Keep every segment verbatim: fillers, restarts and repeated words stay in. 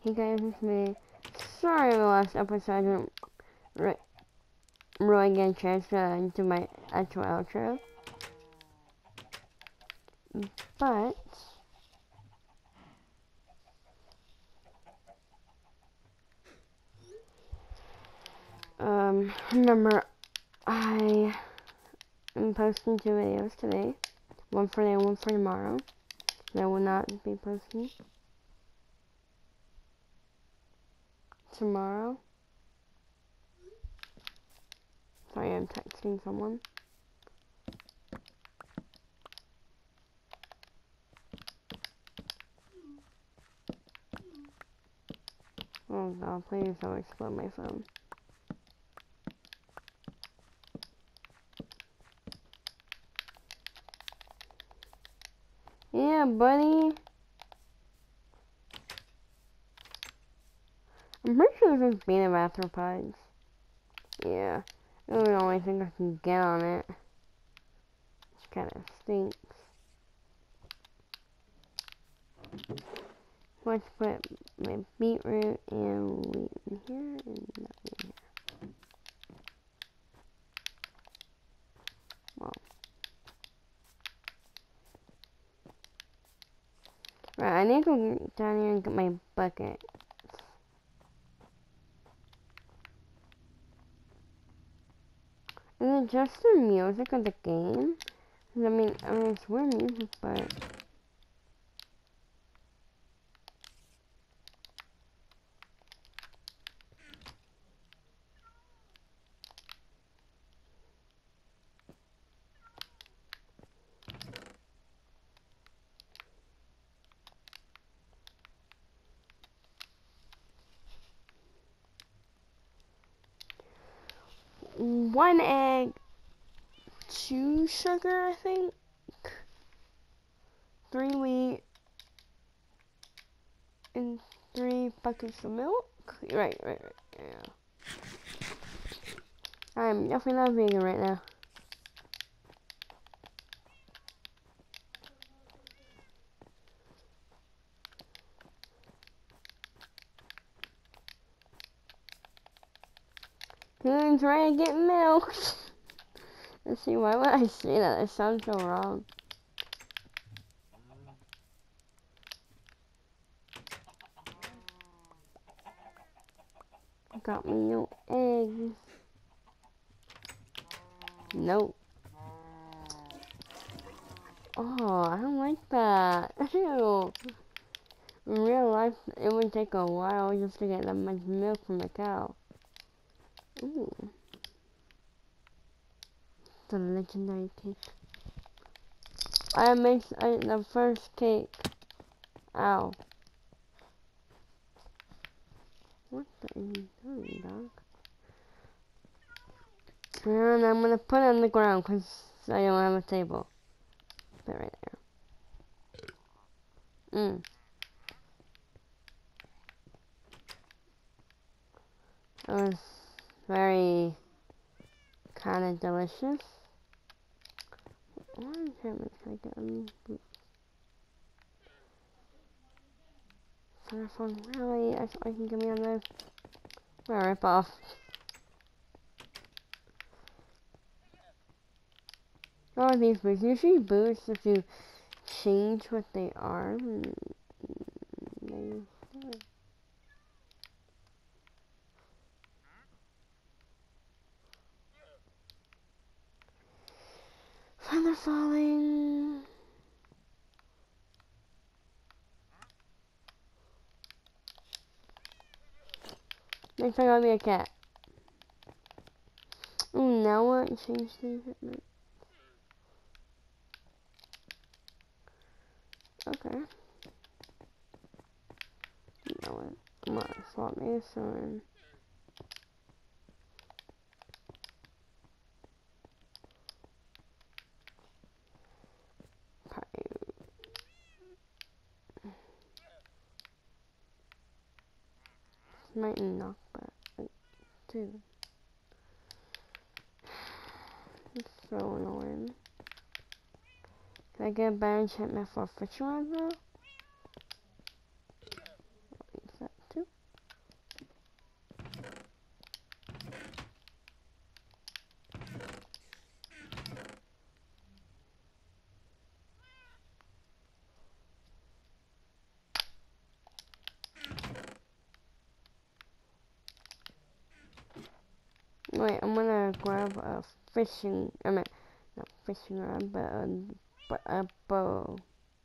Hey guys, it's me. Sorry the last episode I didn't re really get a chance to do my actual outro. But um remember I am posting two videos today. One for today and one for tomorrow. That will not be posting tomorrow. Sorry, I'm texting someone. Oh god, please don't explode my phone. Yeah, buddy. I'm pretty sure this is beta arthropods. Yeah. I don't know, I think I can get on it. Which kind of stinks. Let's put my beetroot and wheat in here and that in here. Well. Right, I need to go down here and get my bucket. Is it just the music of the game? I mean, I mean, it's weird music, but... One egg, two sugar, I think. Three wheat, and three buckets of milk. Right, right, right, yeah. I'm definitely not vegan right now. Who's ready to get milk? Let's see, why would I say that? It sounds so wrong. Got me no eggs. Nope. Oh, I don't like that. Ew. In real life, it would take a while just to get that much milk from a cow. Ooh. The legendary cake. I made I, the first cake. Ow. What the are you doing, dog? And I'm gonna put it on the ground because I don't have a table. Put it right there. Mmm. That was very kind of delicious. What enchantment can I get on these? Telephone, really? I thought I can get me on this. What a rip off. Oh, these boots. Usually boots, if you change what they are, they feather falling. Next time I'll be a cat. Ooh, now what? Change the equipment. Okay. You know what? I'm gonna swap me this one. Might knock back like, too. It's so annoying. Can I get a better enchantment for Fisherman though? Use that too. Wait, I'm gonna grab a fishing, I mean, not fishing rod, but a, but a bow.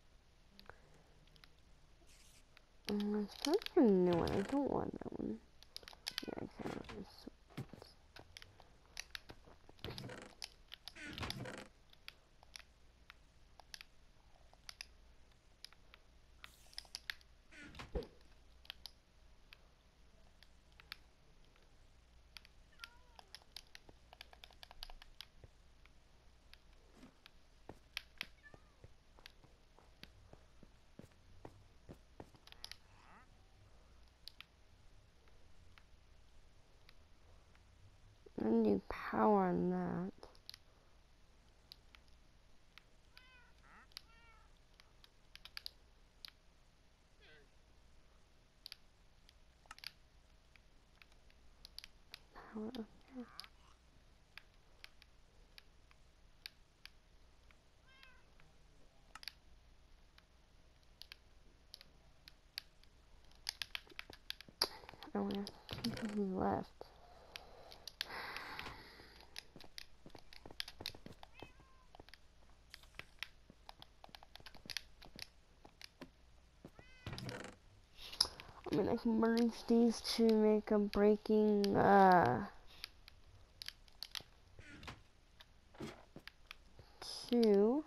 Um, let's try for a new one. I don't want that one. Yeah, I can't. I need power on that. Power. I only have two pieces left. I mean, I can merge these to make a breaking, uh, two.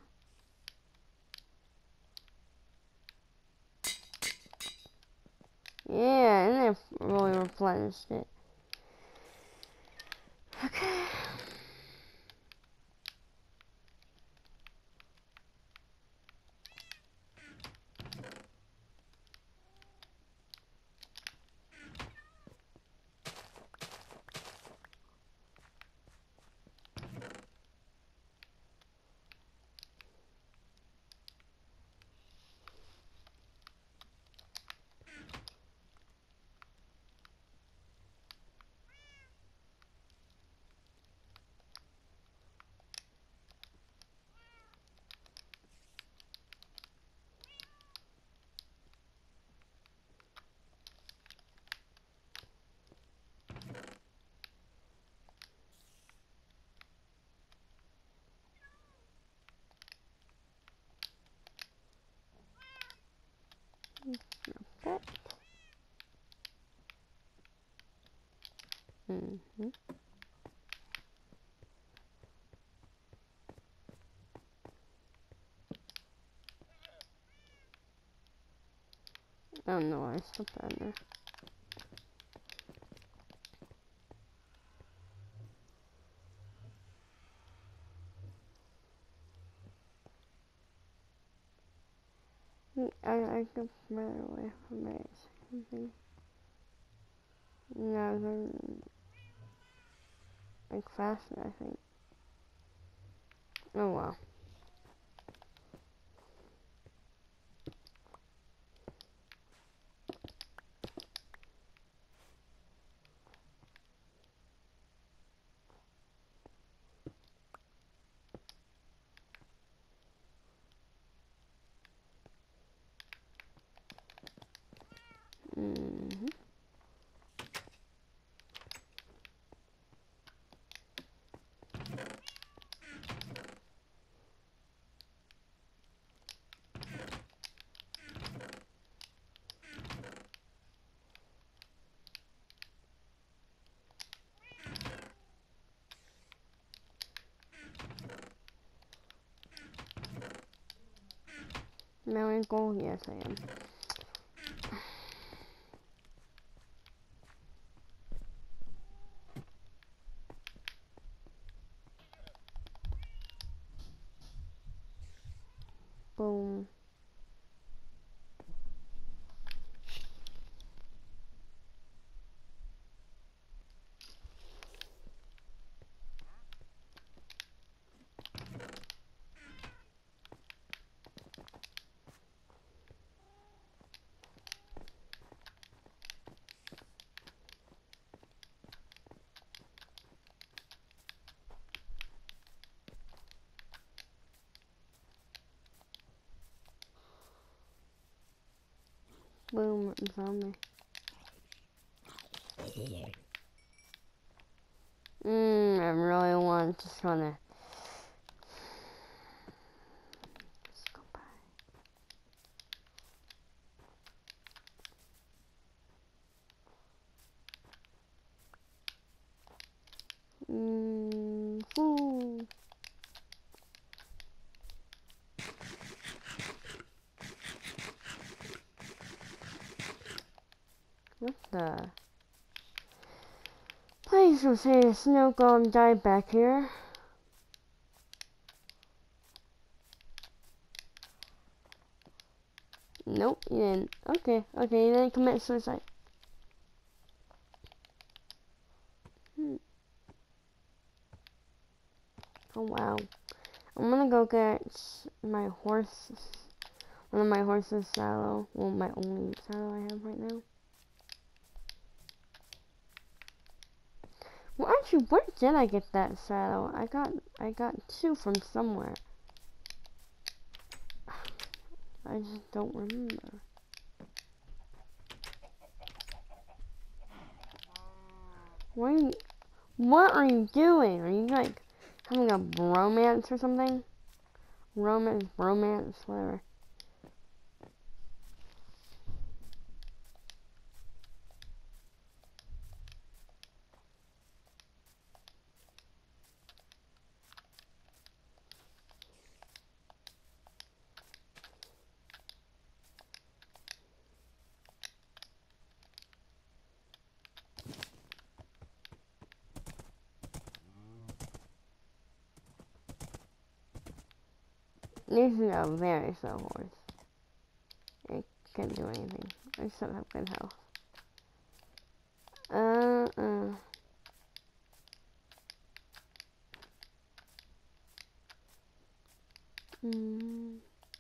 Yeah, and I've really replenished it. Okay. Perfect. Mm-hmm. Oh no, I still found her. I I can run away from it. Mm-hmm. No, they're like faster, I think. Oh well. Mm-hmm. Million gold? Yes, I am. Boom. Boom, zombie. Mm, I really want to just wanna just go by. Mm, food. What the? Please don't say a snow golem died back here. Nope, you didn't. Okay, okay, you didn't commit suicide. Hmm. Oh wow. I'm gonna go get my horse, one of my horse's saddle. Well, my only saddle I have right now. Well, actually, where did I get that saddle? I got, I got two from somewhere. I just don't remember. What are you, what are you doing? Are you like having a bromance or something? Romance, bromance, whatever. This is a very slow horse. It can't do anything. I still have good health. Uh, uh. Mm.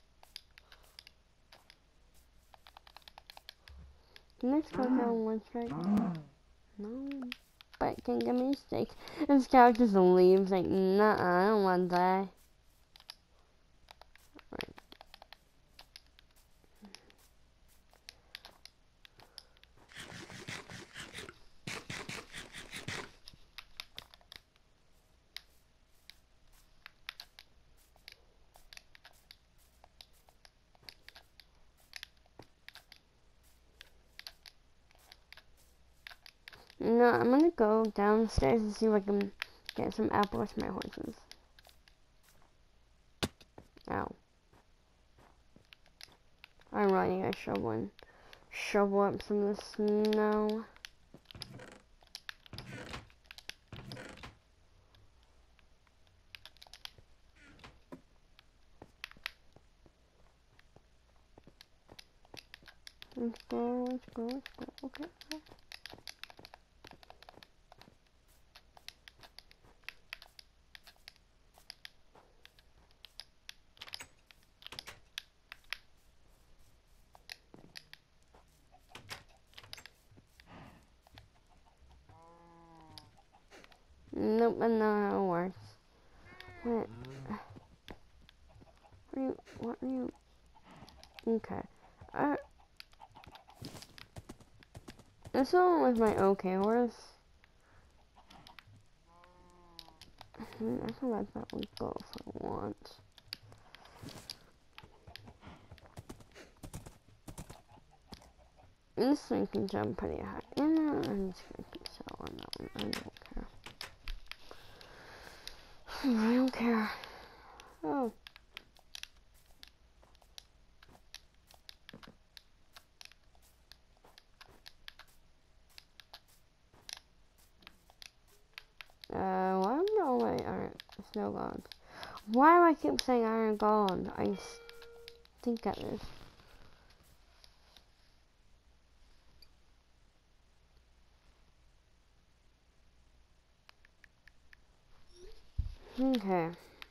Can this go down one strike? No. But it can give me a steak. This cow just leaves like, nah, I don't want to die. Right. No, I'm gonna go downstairs and see if I can get some apples for my horses. Ow. I'm running a shovel and shovel up some of the snow. Let's go, let's go, let's go. Okay. Nope, I know how it works. What? What are you? What are you? Okay. Uh, this one was my okay horse. Hmm, I can let that one go if I want. This thing can jump pretty high. You know, I'm just gonna keep sell on that one. I don't care. I don't care. Oh. Uh, why am I all my iron snow golems? Why do I keep saying iron golems? I think at this. Okay.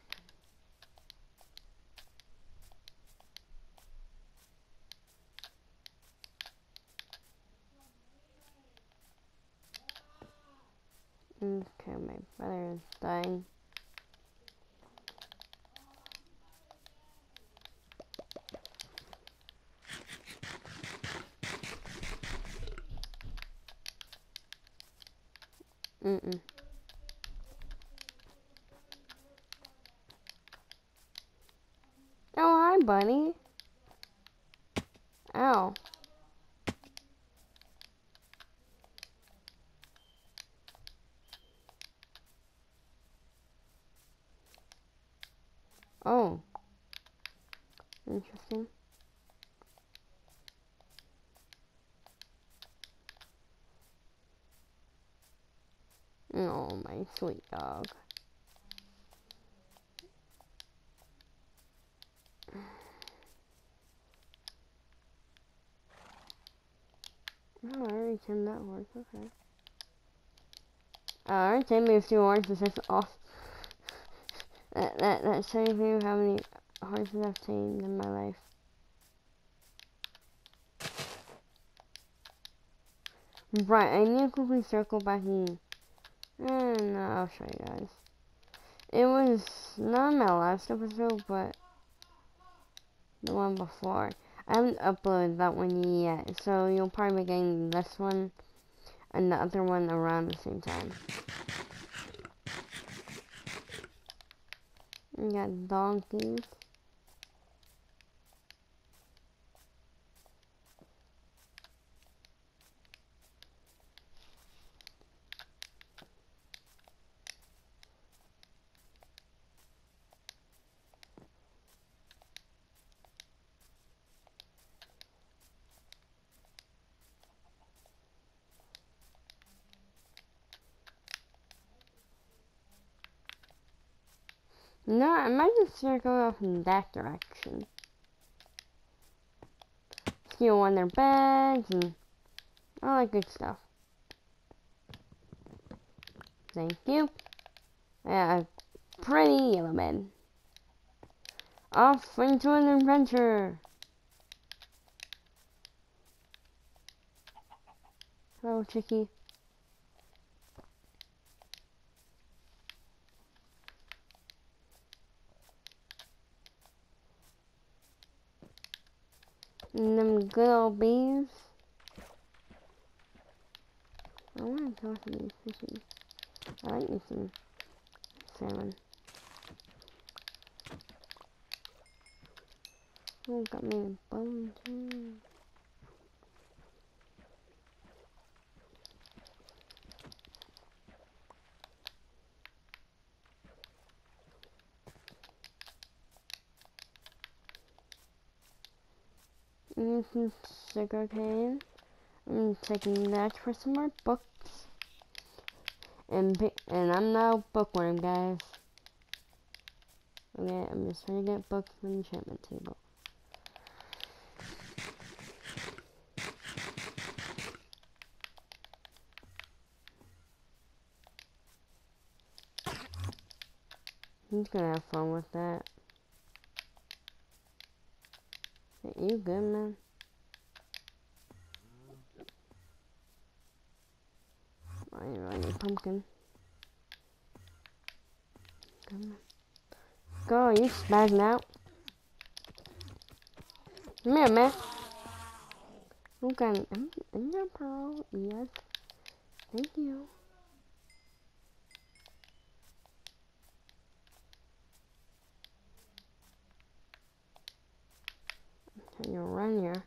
Okay, my brother is dying. Mm-mm. buddy. Ow. Oh. Interesting. Oh, my sweet dog. Oh, I already turned that horse. Okay. Uh, alright, save me a few horses. That's off. That, that, that shows you how many horses I've tamed in my life. Right, I need to quickly circle back in. And uh, I'll show you guys. It was not my last episode, but the one before. I haven't uploaded that one yet, so you'll probably be getting this one and the other one around the same time. We got donkeys. No, I might just circle off in that direction. Steal one of their bags and all that good stuff. Thank you. Yeah, a pretty yellow bed. Off into an adventure. Hello, Chicky. And them good old bees. I want to talk to these fishies. I like me some salmon. Oh, got me a bone too. And some sugar cane. I'm taking that for some more books. And and I'm now a bookworm, guys. Okay, I'm just trying to get books from the enchantment table. He's gonna have fun with that. Hey, you good, man? I really need pumpkin. Come on. Go, you spazzing out. Come here, man. Okay, I'm in your pearl. Yes. Thank you. Can you run here?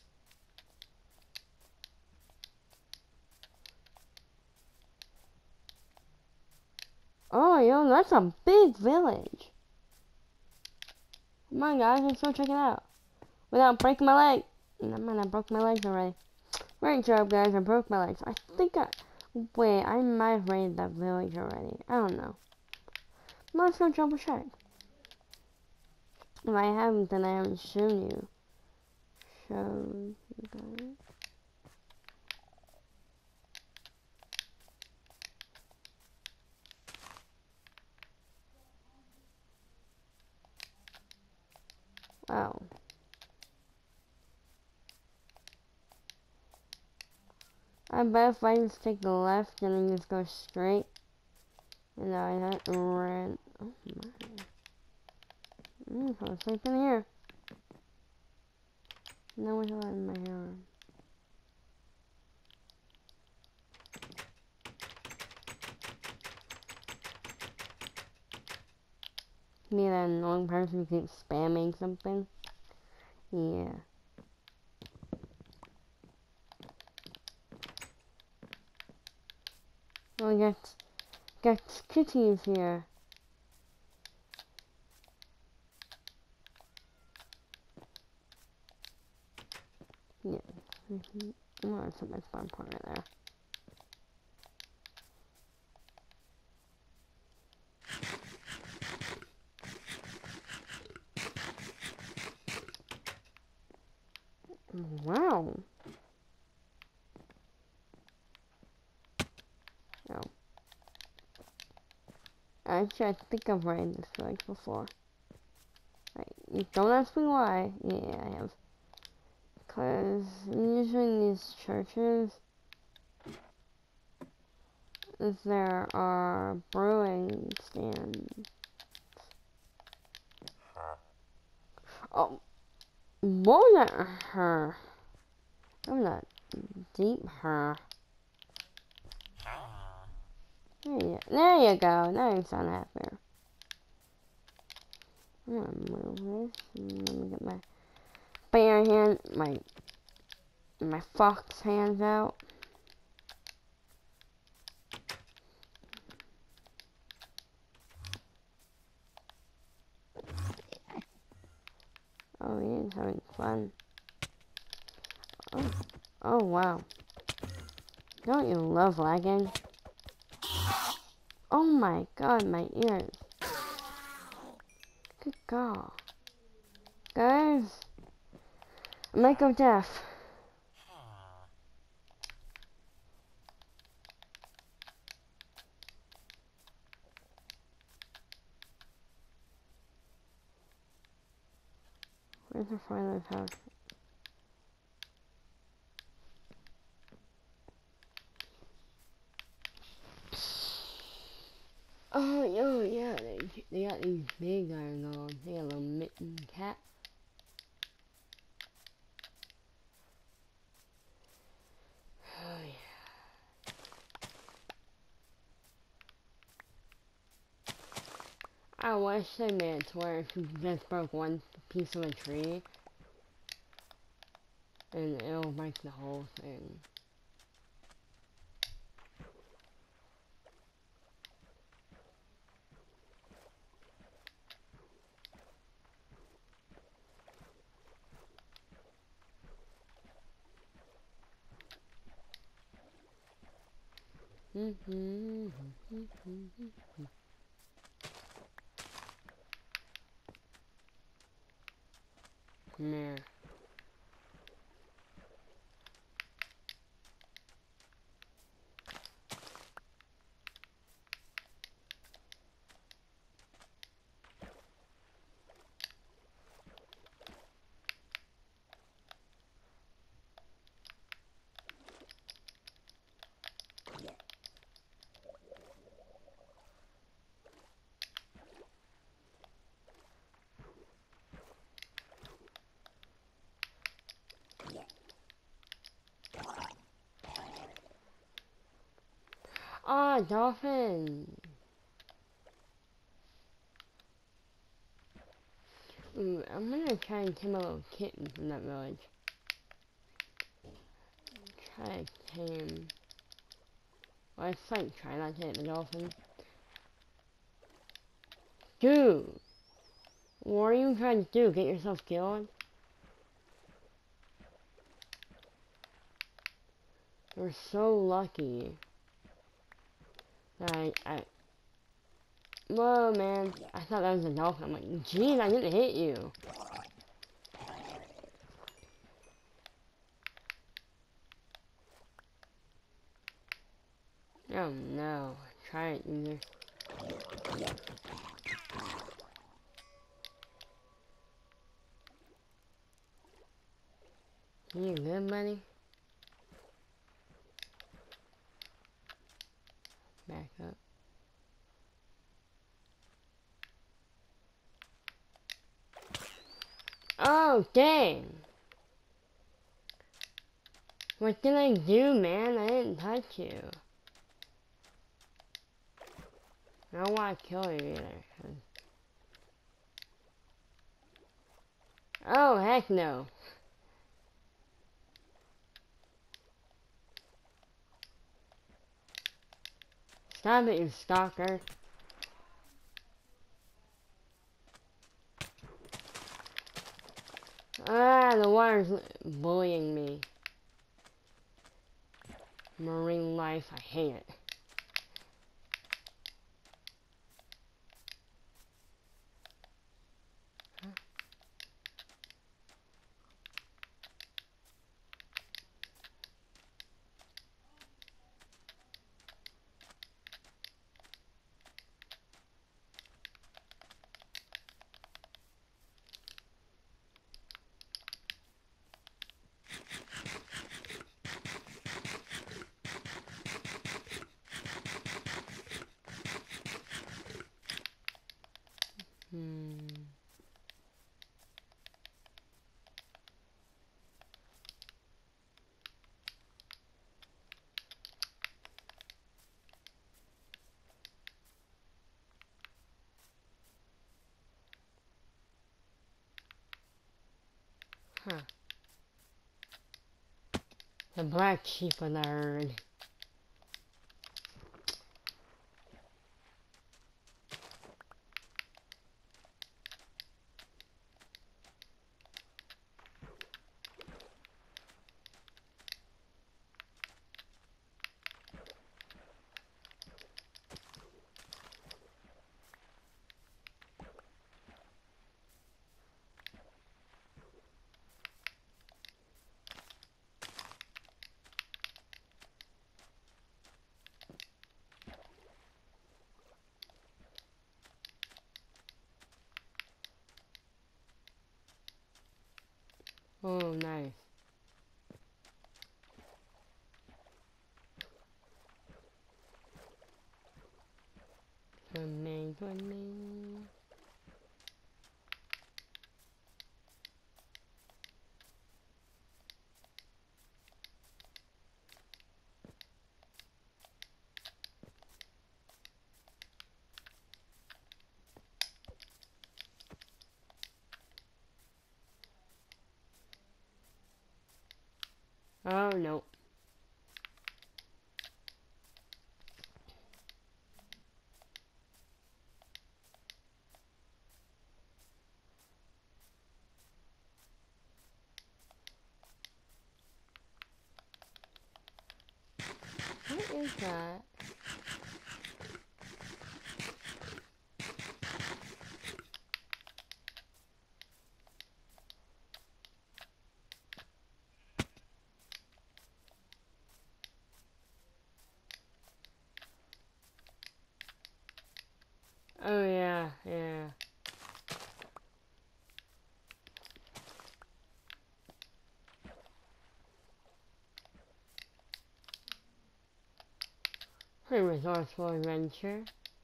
Oh, yo, that's a big village. Come on, guys, let's go check it out. Without breaking my leg. No, man, I broke my legs already. Great job, guys. I broke my legs. I think I... Wait, I might have raided that village already. I don't know. Let's go double check. If I haven't, then I haven't shown you. Shown you guys. Wow. I bet if I just take the left and then just go straight, and I had ran. Oh my. Mm, so it's like in here. No one had in my hair. Me, that annoying person who keeps spamming something. Yeah. Oh, got, got kitties here. Yeah. Mm-hmm. I'm gonna put my spawn point right there. Wow. Oh. Actually, I think I've ran this like before. Right. Don't ask me why. Yeah, I have. Because usually in these churches, there are brewing stands. Oh, what was that? Her. I'm not deep her. There you, there you go. Now you sound happier. I'm gonna move this. Let me get my bear hand, my my fox hands out. Oh, he's having fun. Oh, oh wow. Don't you love lagging? Oh my god, my ears. Good God. Guys, I might go deaf. Where's the father's house? Oh, yo, yeah, they, they got these big iron on. They got a little mitten cat. Oh, yeah. I wish they made it to where if you just broke one piece of a tree, and it'll break the whole thing. Mm-hmm. Yeah. Ah, dolphin! Ooh, I'm gonna try and tame a little kitten from that village. Try to tame... Well, it's like try not to hit the dolphin. Dude! What are you trying to do? Get yourself killed? You're so lucky. That I, I... Whoa, man. I thought that was a dolphin. I'm like, jeez, I didn't hit you. Oh, no. Try it, user. You good, buddy? Back up. Oh, dang! What did I do, man? I didn't touch you. I don't want to kill you either. Oh, heck no. Stop it, you stalker. Ah, the water's bullying me. Marine life, I hate it. Hmm. Huh. The black sheep of the herd. Oh, nice. Swimming, swimming. Oh, no. What is that? Oh, yeah, yeah. Pretty resourceful adventure.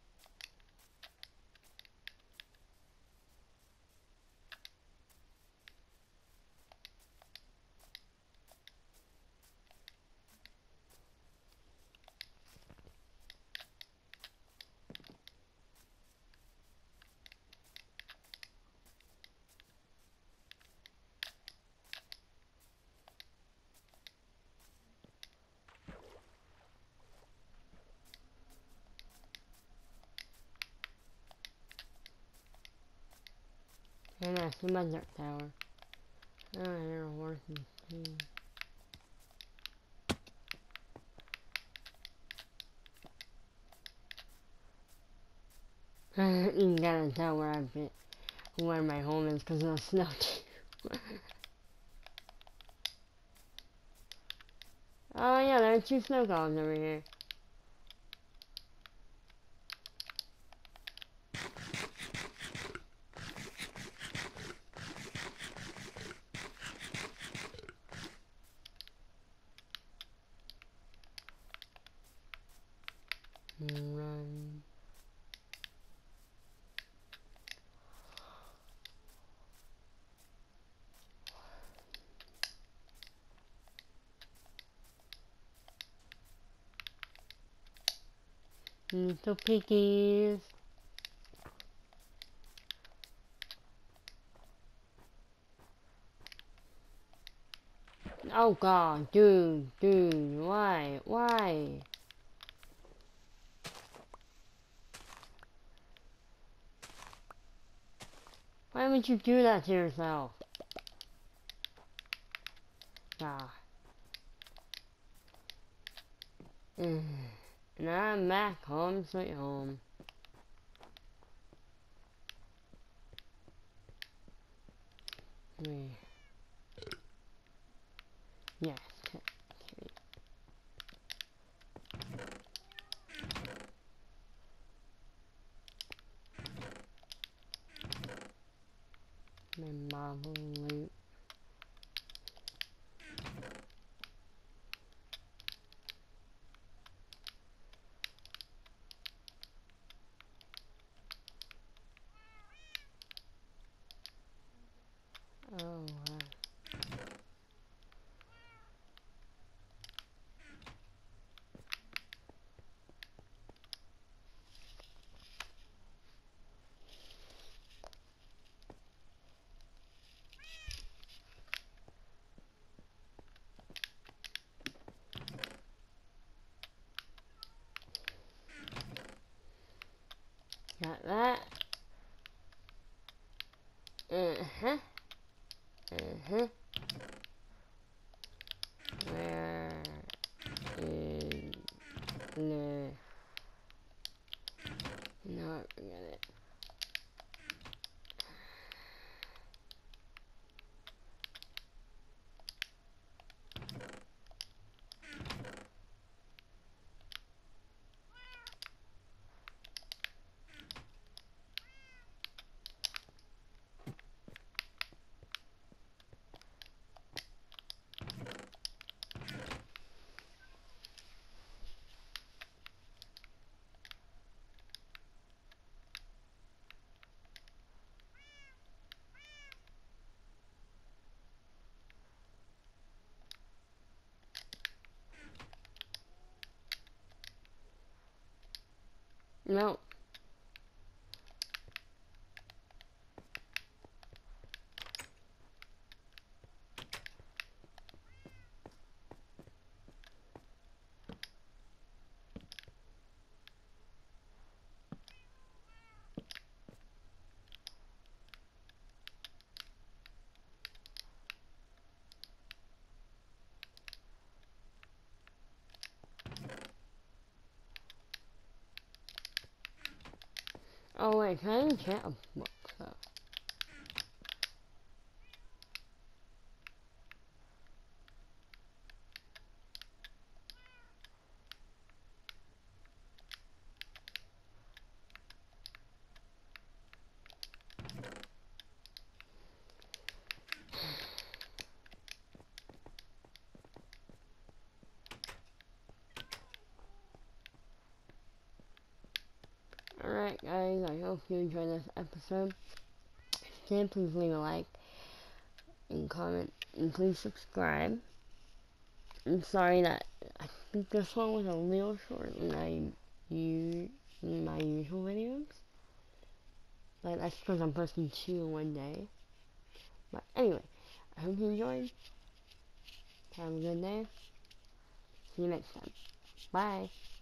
And that's the mother tower. Oh, there are horses too. You can gotta tell where I've been, where my home is because of the snow too. Oh yeah, there are two snow golems over here. Run. Little piggies. Oh god, dude, dude, why, why? Why would you do that to yourself? God. And I'm back home, sweet home. Me. Yes, okay. My marble loot. Oh, wow. Got that. Uh-huh. Uh-huh. Where is the... No, forget it. No. Oh wait, can I enchant a book though? Alright guys, I hope you enjoyed this episode. If you did, please leave a like and comment and please subscribe. I'm sorry that I think this one was a little short than I use in my usual videos. But that's because I'm posting two in one day. But anyway, I hope you enjoyed. Have a good day. See you next time. Bye.